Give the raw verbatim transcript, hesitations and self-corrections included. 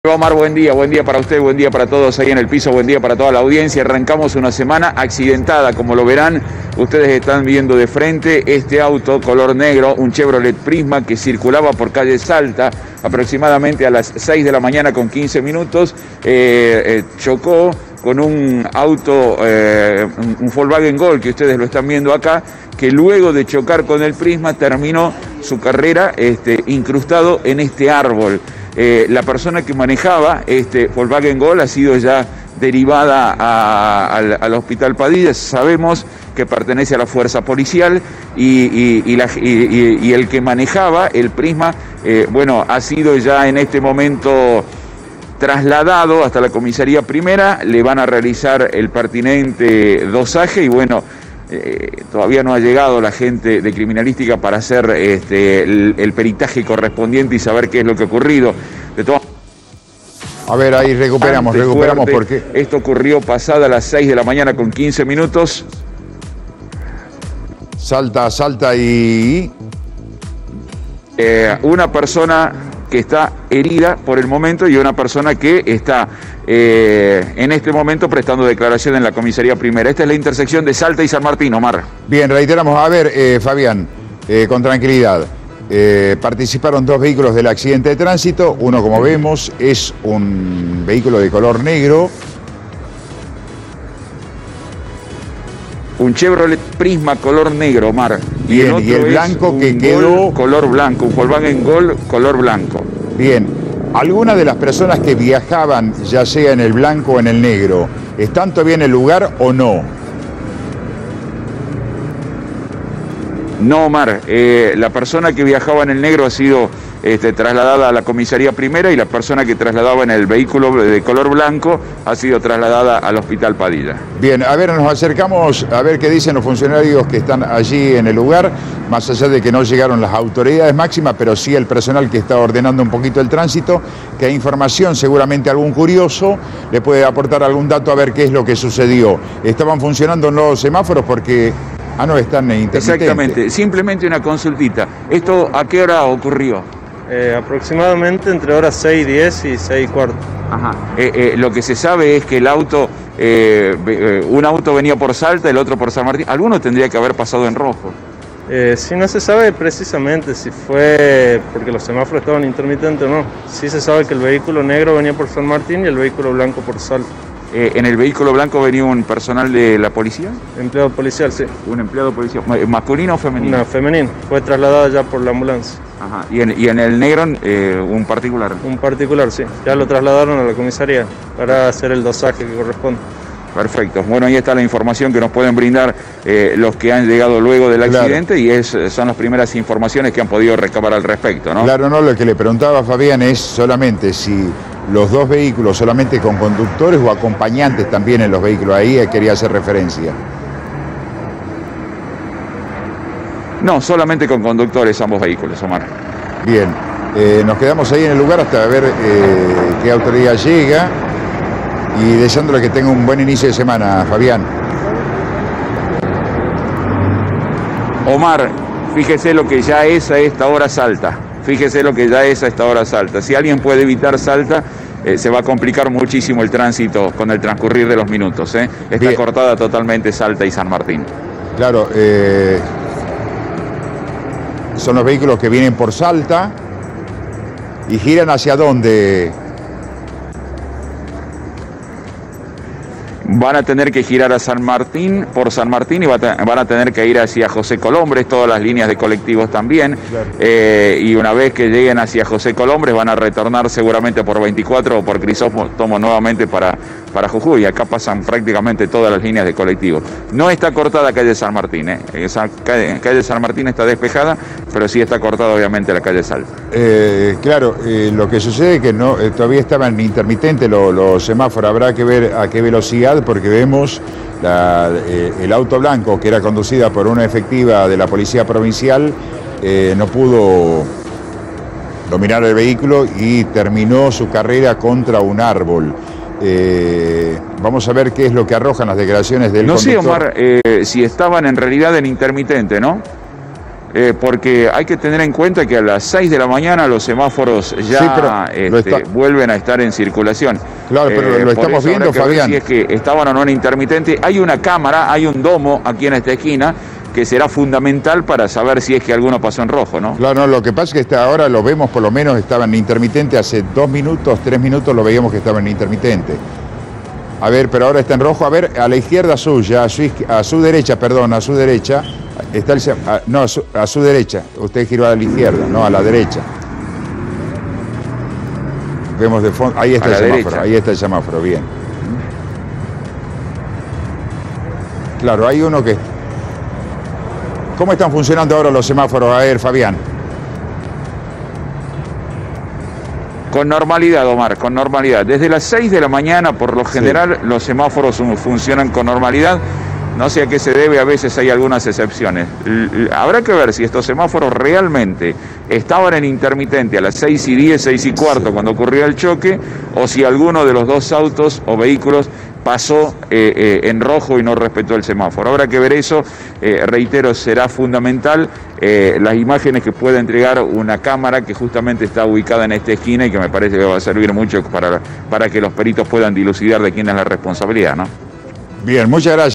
Omar, buen día, buen día para usted, buen día para todos ahí en el piso, buen día para toda la audiencia. Arrancamos una semana accidentada, como lo verán, ustedes están viendo de frente este auto color negro, un Chevrolet Prisma que circulaba por calle Salta aproximadamente a las seis de la mañana con quince minutos, eh, eh, chocó con un auto, eh, un, un Volkswagen Gol que ustedes lo están viendo acá, que luego de chocar con el Prisma terminó su carrera este, incrustado en este árbol. Eh, la persona que manejaba este Volkswagen Gol ha sido ya derivada a, al, al Hospital Padilla. Sabemos que pertenece a la fuerza policial y, y, y, la, y, y el que manejaba el Prisma, eh, bueno, ha sido ya en este momento trasladado hasta la comisaría primera. Le van a realizar el pertinente dosaje y bueno, Eh, todavía no ha llegado la gente de criminalística para hacer este, el, el peritaje correspondiente y saber qué es lo que ha ocurrido. De todo... A ver, ahí recuperamos, recuperamos fuerte, porque... Esto ocurrió pasada las seis de la mañana con quince minutos. Salta, salta y... Eh, una persona que está herida por el momento y una persona que está eh, en este momento prestando declaración en la comisaría primera. Esta es la intersección de Salta y San Martín, Omar. Bien, reiteramos, a ver, eh, Fabián, eh, con tranquilidad. Eh, participaron dos vehículos del accidente de tránsito. Uno, como vemos, es un vehículo de color negro. Un Chevrolet Prisma color negro, Omar. Y Bien, el, otro y el blanco que quedó... color blanco, un Volkswagen Gol color blanco. Bien. ¿Alguna de las personas que viajaban, ya sea en el blanco o en el negro, están todavía en el lugar o no? No, Omar. Eh, la persona que viajaba en el negro ha sido este, trasladada a la comisaría primera y la persona que trasladaba en el vehículo de color blanco ha sido trasladada al Hospital Padilla. Bien, a ver, nos acercamos a ver qué dicen los funcionarios que están allí en el lugar, más allá de que no llegaron las autoridades máximas, pero sí el personal que está ordenando un poquito el tránsito, que hay información, seguramente algún curioso le puede aportar algún dato a ver qué es lo que sucedió. ¿Estaban funcionando los semáforos? Porque... Ah, no, están intermitentes. Exactamente, simplemente una consultita. ¿Esto a qué hora ocurrió? Eh, aproximadamente entre horas seis y diez y seis y cuarto. Ajá. Eh, eh, lo que se sabe es que el auto, eh, eh, un auto venía por Salta, el otro por San Martín. Alguno tendría que haber pasado en rojo. Eh, sí, no se sabe precisamente si fue porque los semáforos estaban intermitentes o no. Sí se sabe que el vehículo negro venía por San Martín y el vehículo blanco por Salta. Eh, ¿En el vehículo blanco venía un personal de la policía? Empleado policial, sí. ¿Un empleado policial? ¿Masculino o femenino? No, femenino. Fue trasladada ya por la ambulancia. Ajá. ¿Y en, y en el negro eh, un particular? Un particular, sí. Ya lo trasladaron a la comisaría para hacer el dosaje que corresponde. Perfecto. Bueno, ahí está la información que nos pueden brindar eh, los que han llegado luego del accidente, claro. Y es, son las primeras informaciones que han podido recabar al respecto, ¿no? Claro, no, lo que le preguntaba a Fabián es solamente si los dos vehículos solamente con conductores o acompañantes también en los vehículos. Ahí quería hacer referencia. No, solamente con conductores ambos vehículos, Omar. Bien, eh, nos quedamos ahí en el lugar hasta ver eh, qué autoridad llega y deseándole que tenga un buen inicio de semana, Fabián. Omar, fíjese lo que ya es a esta hora Salta. Fíjese lo que ya es a esta hora Salta. Si alguien puede evitar Salta, eh, se va a complicar muchísimo el tránsito con el transcurrir de los minutos. ¿eh? Está Bien. cortada totalmente Salta y San Martín. Claro, eh, son los vehículos que vienen por Salta y giran hacia dónde. Van a tener que girar a San Martín, por San Martín, y van a tener que ir hacia José Colombres, todas las líneas de colectivos también. Claro. Eh, y una vez que lleguen hacia José Colombres, van a retornar seguramente por veinticuatro o por Crisóstomo nuevamente para, para Jujuy. Acá pasan prácticamente todas las líneas de colectivos. No está cortada calle San Martín, ¿eh? Esa calle, calle San Martín está despejada, pero sí está cortada obviamente la calle Salta. Eh, claro, eh, lo que sucede es que no, eh, todavía estaban intermitentes los, los semáforos. Habrá que ver a qué velocidad, porque vemos la, eh, el auto blanco que era conducida por una efectiva de la Policía Provincial, eh, no pudo dominar el vehículo y terminó su carrera contra un árbol. Eh, vamos a ver qué es lo que arrojan las declaraciones del no conductor. sé, Omar, eh, si estaban en realidad en intermitente, ¿no? Eh, porque hay que tener en cuenta que a las seis de la mañana los semáforos ya sí, pero este, está... vuelven a estar en circulación. Claro, pero eh, lo estamos viendo, Fabián. Si es que estaban o no en intermitente, hay una cámara, hay un domo aquí en esta esquina que será fundamental para saber si es que alguno pasó en rojo, ¿no? Claro, no, lo que pasa es que hasta ahora lo vemos, por lo menos estaba en intermitente, hace dos minutos, tres minutos lo veíamos que estaba en intermitente. A ver, pero ahora está en rojo. A ver, a la izquierda suya, a su, a su derecha, perdón, a su derecha, está el... A, no, a su, a su derecha. Usted giró a la izquierda, no, a la derecha. Vemos de fondo, ahí está el semáforo, derecha. Ahí está el semáforo, bien. Claro, hay uno que... ¿Cómo están funcionando ahora los semáforos? A ver, Fabián. Con normalidad, Omar, con normalidad. Desde las seis de la mañana, por lo general, sí, los semáforos funcionan con normalidad. No sé a qué se debe, a veces hay algunas excepciones. Habrá que ver si estos semáforos realmente estaban en intermitente a las seis y diez, seis y cuarto, sí, cuando ocurrió el choque, o si alguno de los dos autos o vehículos pasó eh, eh, en rojo y no respetó el semáforo. Habrá que ver eso, eh, reitero, será fundamental eh, las imágenes que pueda entregar una cámara que justamente está ubicada en esta esquina y que me parece que va a servir mucho para, para que los peritos puedan dilucidar de quién es la responsabilidad, ¿no? Bien, muchas gracias.